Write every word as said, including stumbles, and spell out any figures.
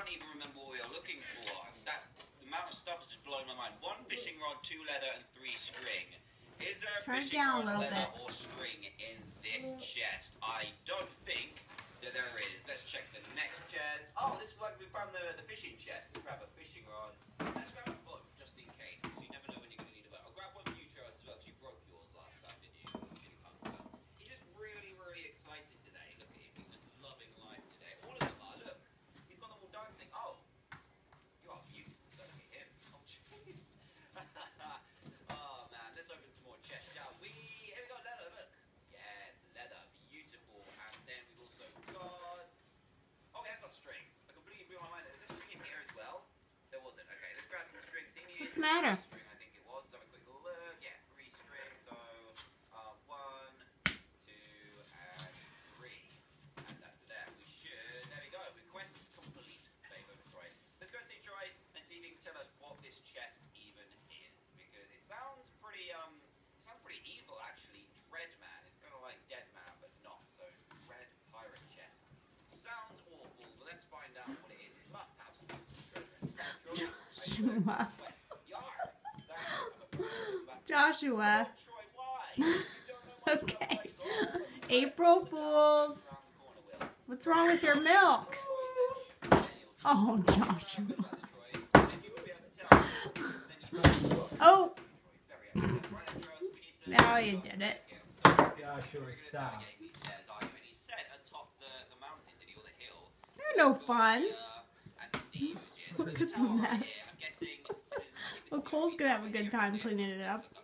can't even remember what we are looking for. That the amount of stuff is just blowing my mind. One fishing rod, two leather, and three string. Is there a Turn it fishing down rod, a little leather, bit. or string in this chest? I don't think that there is. Let's check the next chest. Oh, this is like we found the the fishing chest. Let's grab a fishing rod. Let's grab a boat just in case. You never know when you're going to need a boat. I'll grab one for you, Charles, as well, because you broke yours last time, didn't you? He's just really, really excited today. Look at him. He's just loving life today. All of them are. Look. He's got them all dancing. Oh. You are beautiful. Look at him. Oh, jeez. Oh, man. Let's open some more chests, shall we? Here we go. Leather. Look. Yes, leather. Beautiful. And then we've also got... Oh, we have got string. I completely blew my mind. Is there string in here as well? There wasn't. Okay, let's grab some string. What's the matter? String, I think it was. Let's have a quick look. Yeah, three strings. So, uh, one, two, and three. And that's there. We should. There we go. Request complete. Favor for Troy. Let's go see Troy and see if he can tell us what this chest even is, because it sounds pretty um, it sounds pretty evil actually. Dreadman. It's kind of like Deadman, but not. So Dread Pirate Chest. Sounds awful, but let's find out what it is. It must have some treasure. Joshua. Yar. That's Joshua. Troy, why? You don't know what's Okay. going on. April Fools. What's wrong with your milk? Oh, Joshua. Oh. Now you did it. Joshua, stop. They're no fun. Look at the mess. Well, Cole's gonna have a good time cleaning it up.